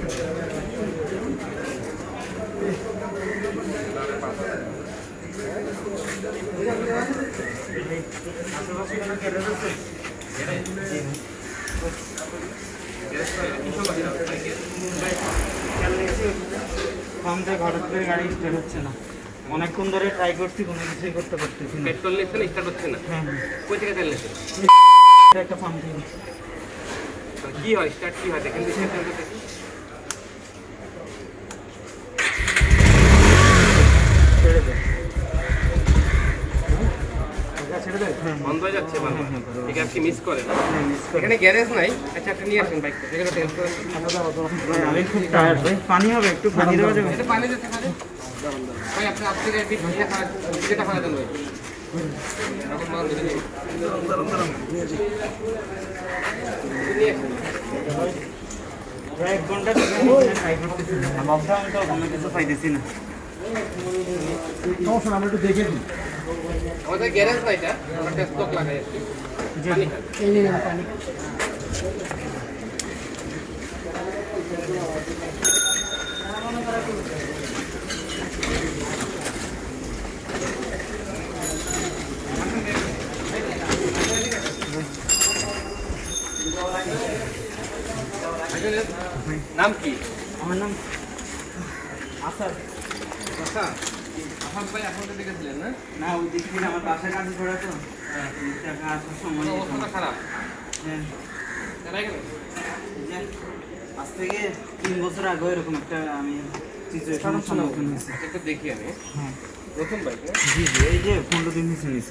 গাড়ি স্টার্ট হচ্ছে না, অনেকক্ষণ ধরে ট্রাই করছি, কোনো কিছুই করতে পারতেছি না। পেট্রোল নিচ্ছেন, স্টার্ট হচ্ছে না? হ্যাঁ, কই থেকে তেল নিচ্ছেন? একটা পাম্প থেকে। কি হয় স্টার্ট, কি হয় দেখেন দেখি। ছেড়ে দেয়, বন্ধ হয়ে যাচ্ছে। ঠিক আছে, মিস করেন। এখানে গ্যারেজ নাই? আচ্ছা, একটা নিয়ে আসেন বাইকটা, এখানে তেল করেন। আমি খুব টায়ার্ড ভাই, পানি হবে, একটু পানি দেওয়া যাবে? এটা পানি দিতে পারে ভাই, আপনি আপনি যেটা খাওয়া দেন ভাই। এক ঘন্টা ট্রাই করতেছি, লকডাউন তো কোনো কিছু পাইতেছি না। সমস্যা না, আমরা একটু দেখে দিই। আমাদের গ্যারেজ নাই, এটা আমরা টেস্ট লক লাগাই আসছি। এই নিন পানি। নাম কি? আমার নাম আসাদ। আচ্ছা, আসাদ ভাই আপনাদের দিকে ছিলেন না? না, ওই দিক থেকে আমার বাসায় কাজ করা তো, টাকা আসার সময়। অবস্থাটা খারাপ। হ্যাঁ, জানাই গেল আজ থেকে 3 বছর আগে এরকম একটা আমি সিচুয়েশনের সম্মুখীন হয়েছি। একটা দেখি আমি। হ্যাঁ, নতুন বাইক না? জি জি, এই যে 15 দিন নিচে নিয়েছি।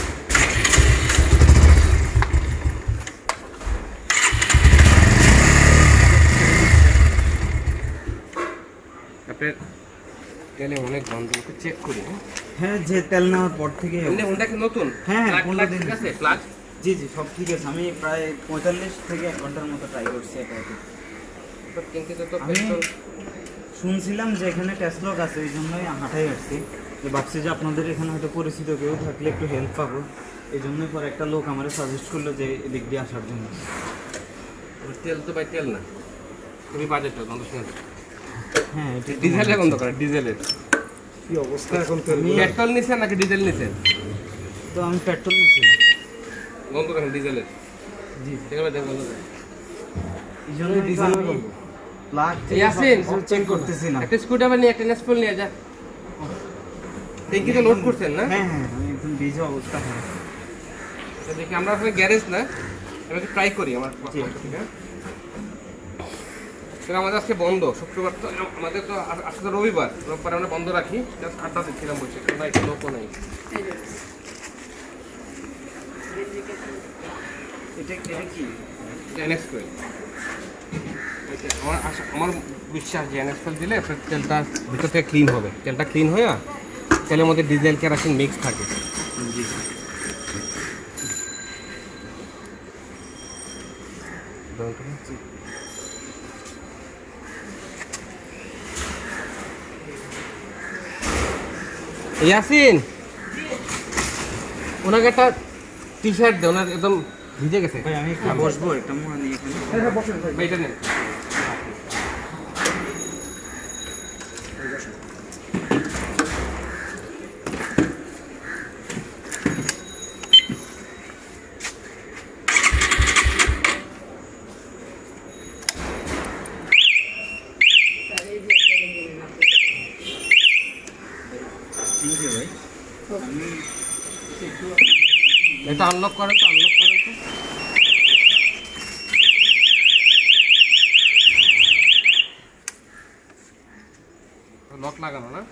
আপনার তেলে অনেক গন্ধ, চেক করি। হ্যাঁ, যে তেল নেওয়ার পর থেকে। এমনি হোন্ডা কি নতুন? হ্যাঁ, প্লাগ 15 দিন ঠিক আছে, প্লাগ? জি জি, সব ঠিক আছে। আমি প্রায় 45 থেকে 1 ঘন্টার মতো ট্রাই করছি এটা। কিন্তু তো আমি পেট্রোল শুনছিলাম যে এখানে টেস্টলক আছে, ওই জন্যই হাঁটাই আসছি, যে ভাবছি যে আপনাদের এখানে হয়তো পরিচিত কেউ থাকলে একটু হেল্প পাবো। এই জন্যই পরে একটা লোক আমার সাজেস্ট করলো যে এদিক দিয়ে আসার জন্য। তেল তো ভাই তেল না, খুবই বাজেটটা গন্ধ শুনে। হ্যাঁ, এটা ডিজেলের গন্ধ করে, ডিজেলের। কি অবস্থা এখন তেল? পেট্রোল নিছেন নাকি ডিজেল নিছেন? তো আমি পেট্রোল নিয়েছিলাম। গন্ধ করেন ডিজেলের। জি, দেখবে দেখ গন্ধ করে। এই জন্যই ডিজেল প্লাগ ইয়াসিন চেক করতেছি না। একটা স্ক্রুড্রাইভার নিয়ে একটা নেসফুল নিয়ে যা। ট্যাঙ্কি তো লোড করছেন না? হ্যাঁ হ্যাঁ, আমি একদম ভিজে অবস্থা। হ্যাঁ, তো দেখি আমরা আসলে গ্যারেজ না, এবার ট্রাই করি আমার ঠিক আছে। আমাদের আজকে বন্ধ, শুক্রবার তো আমাদের, তো আজকে তো রবিবার আমরা বন্ধ রাখি। জাস্ট আড্ডা দিচ্ছিলাম, বলছি না একটু লোকও নেই। এটা কি? এনএক্সপেল। আমার বিশ্বাস যে এনএক্সপেল দিলে তেলটা ভিতর থেকে ক্লিন হবে। তেলটা ক্লিন হয়ে তেলের মধ্যে ডিজেল কেরাসিন মিক্স থাকে। জি, ইয়াসিন, ওনাকে একটা টি শার্ট দে, ওনার একদম ভিজে গেছে। ভাই আমি একটু বসবো, একটা মুড়া নিয়ে এখানে। হ্যাঁ, বসেন ভাই। এটা নেন। এটা আনলক করেন তো, আনলক করেন তো। লক লাগানো না?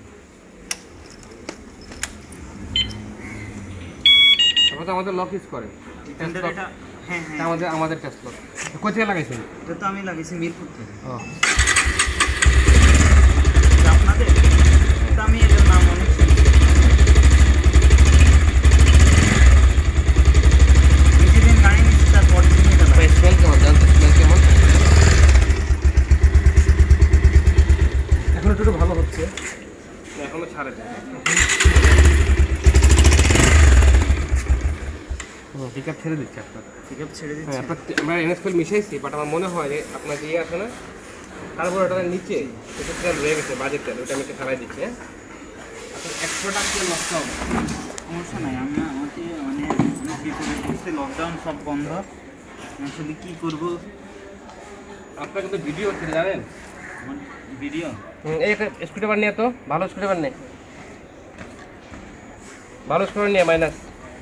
তারপর তো আমাদের লক ইউজ করে। হ্যাঁ হ্যাঁ, আমাদের টেস্ট লক কোথা থেকে লাগাইছেন? এটা তো আমি লাগিয়েছি মিরপুর থেকে। ও, আপনাদের এটা আমি এটার নাম অনেক শুনছি। বেশিদিন গাড়ি নিচ্ছি, তারপর দিন এটা লাগে। স্মেল কেমন জানতে? স্মেল কেমন? এখন একটু ভালো হচ্ছে। এখনো ছাড়ে যায়। পিকআপ ছেড়ে দিচ্ছে আপনার। পিকআপ ছেড়ে হ্যাঁ, দিচ্ছি। আমরা এনএসপেল মিশাইছি, বাট আমার মনে হয় যে আপনার ইয়ে আছে না, কার্বোরেটরের নিচে একটু তেল রয়ে গেছে, বাজের তেল, ওটা আমি একটু ফেলাই দিচ্ছি। হ্যাঁ, এক প্রোডাক্ট তেল নষ্ট হবে, সমস্যা নাই। আমি আমাকে মানে অনেক বিপদে পড়ছি, লকডাউন সব বন্ধ, আসলে কী করবো। আপনার কিন্তু ভিডিও হচ্ছে জানেন, ভিডিও এই একটা স্ক্রুড্রাইভার নিয়ে, তো ভালো স্ক্রুড্রাইভার নেই, ভালো স্ক্রুড্রাইভার নিয়ে মাইনাস,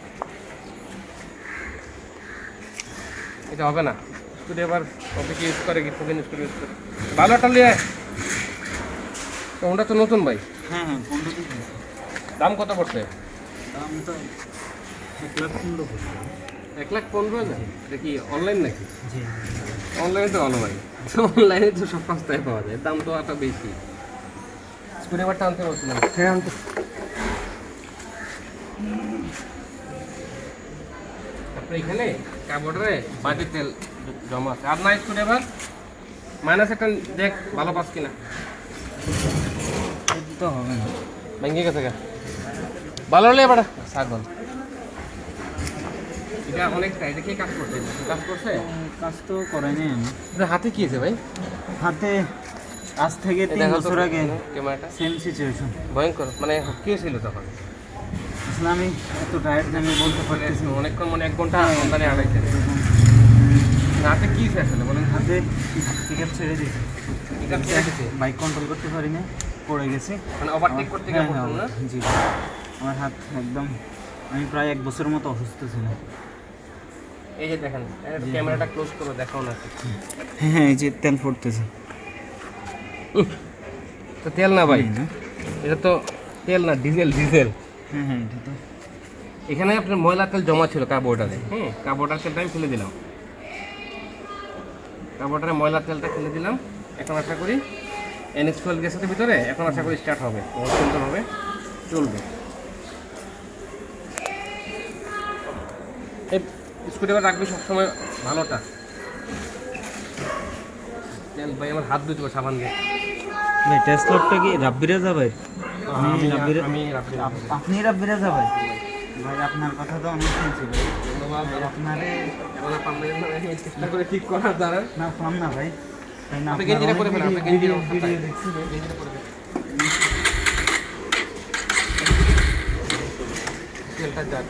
এটা হবে না। স্ক্রুড্রাইভার অফিসে ইউজ করে, কি ফোন স্ক্রু ইউজ করে, ভালো একটা নিয়ে। ওটা তো নতুন ভাই, হ্যাঁ হ্যাঁ 15 পিস। দাম কত পড়ছে? দাম তো 1,15,000 পড়ছে। 1,15,000? দেখি অনলাইন নাকি? জি অনলাইনে তো ভালো ভাই, অনলাইনে তো সব সস্তায় পাওয়া যায়, দাম তো একটা বেশি। স্ক্রুড্রাইভারটা আনতে পারছিলাম। হ্যাঁ আনতে আপনি এখানে কাপড়ে বাজে তেল জমা আছে, আর না স্ক্রুড্রাইভার মাইনাস একটা দেখ ভালো পাস কিনা। এটা তো হবে না। ভেঙে গেছে গা, ভালো হলে এবার ছাগল। এটা অনেকটা, এটা কি কাজ করছে? কাজ করছে, কাজ তো করেনি আমি। এটা হাতে কি আছে ভাই? হাতে আজ থেকে 3 বছর আগে ক্যামেরাটা সেম সিচুয়েশন। ভয়ঙ্কর, মানে কি ছিল তখন? আসলে আমি এত টায়ার্ড আমি বলতে পারতেছি না। অনেকক্ষণ, মানে 1 ঘন্টা আমদানি আড়াইছে। হাতে কি আছে আসলে বলেন? হাতে পিকআপ ছেড়ে দিয়েছি, এটা ছেড়ে দিছে, বাইক কন্ট্রোল করতে পারি না, পড়ে গেছি। মানে ওভারটেক করতে গিয়ে পড়ছেন না? জি, আমার হাত একদম, আমি প্রায় 1 বছরের মতো অসুস্থ ছিলাম। এই যে দেখেন, ক্যামেরাটা ক্লোজ করে দেখাও না। হ্যাঁ হ্যাঁ, এই যে তেল পড়তেছে। তো তেল না ভাই, এটা তো তেল না, ডিজেল। ডিজেল। হ্যাঁ হ্যাঁ, এটা তো এখানে আপনার ময়লা তেল জমা ছিল কার্বোরেটরে। কার্বোরেটর তেলটা আমি ফেলে দিলাম, কার্বোরেটরে ময়লা তেলটা ফেলে দিলাম। এখন আশা করি NH12 গ্যাসের ভিতরে এখন আশা করি স্টার্ট হবে, সুন্দরভাবে চলবে। এই স্ক্রুড্রাইভার রাখবে সবসময় ভালোটা। তেল ভাই আমার হাত ধুতে হবে সাবান দিয়ে। ভাই টেস্ট লোডটা কি রাব্বিরা যা ভাই? আমি রাব্বিরা, রাব্বিরা। আপনি রাব্বিরা যা ভাই? ভাই আপনার কথা তো অনেক শুনছি ভাই। আপনারে এখন আপনার চেষ্টা করে ঠিক করার দ্বারা না পাম না ভাই। তাই না, আপনি আপনার গেঞ্জিটা অনেক পরে ফেলেন, আপনি ভিডিও গেঞ্জিটা দেখছি ভাই। তেলটা যাক।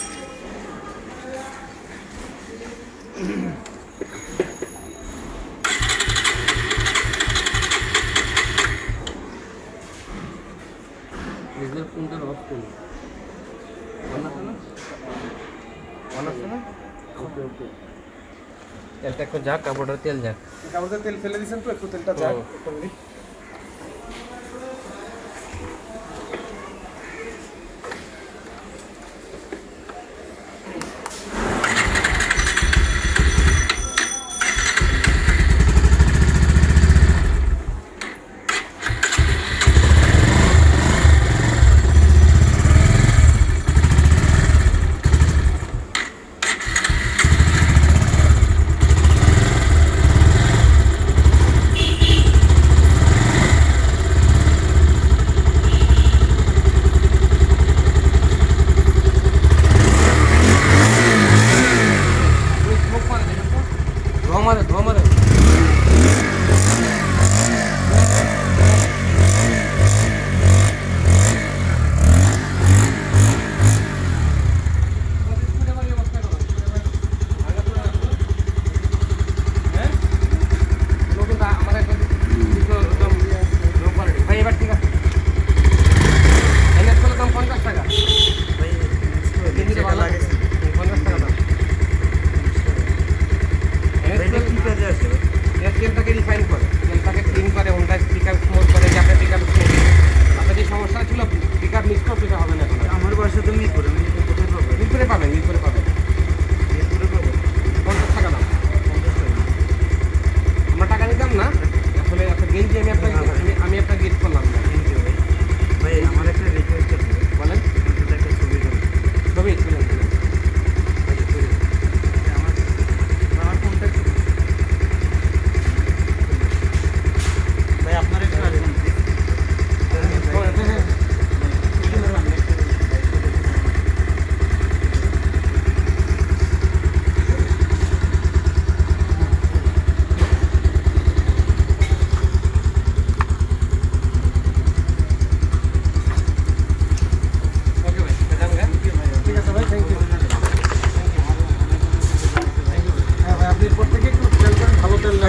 নিজের ফোনটা অফ করুন। অন আছে না? অন আছে না? ওকে ওকে। তেলটা একটু যাক, কাপড়ের তেল যাক। কাপড়ের তেল ফেলে দিয়েছেন তো, একটু তেলটা যাক।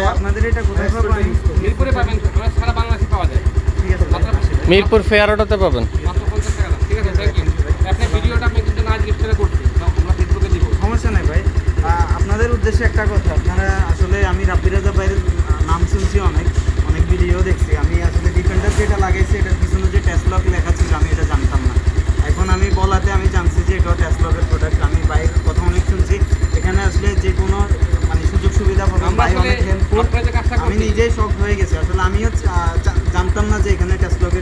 আপনাদের এটা কোথায় পাবো আমি? মিরপুরে পাবেন, সারা বাংলাদেশে পাওয়া যায়। ঠিক আছে ভাই, আসি ভাই। মিরপুর ফেয়ার অটোতে পাবেন। মাত্র 50 টাকা দাম। ঠিক আছে, থ্যাংক ইউ। আপনি ভিডিওটা আমি কিন্তু না জিজ্ঞেস করে করছি, আমরা ফেসবুকে দিব। সমস্যা নাই ভাই। আপনাদের উদ্দেশ্যে একটা কথা, আপনারা আসলে আমি রাব্বি রাজা ভাইয়ের নাম শুনছি অনেক ভিডিও দেখছি। আমি আসলে ডিফেন্ডার যেটা লাগাইছি এটার পিছনে যে টেসলক লেখা ছিল আমি এটা জানতাম না। এখন আমি বলাতে আমি জানছি যে এটাও টেসলকের প্রোডাক্ট। আমি ভাইয়ের কথা অনেক শুনছি, এখানে আসলে যে কোনো মানে সুযোগ সুবিধা পাবেন, আমরা ভাই আসলে অনেক হেল্পফুল। আপনারা যে কাজটা আমি করছি, নিজেই শক হয়ে গেছি, আসলে আমিও জানতাম না যে এখানে টেসলকের